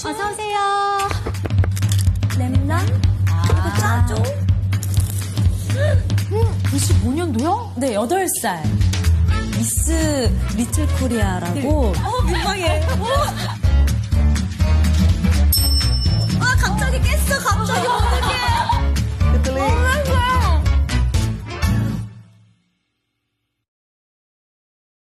어서오세요. 랩남? 이거 짜죠? 95년도요? 네, 8살. 미스 리틀 코리아라고. 민망해. 아, 갑자기 깼어, 갑자기.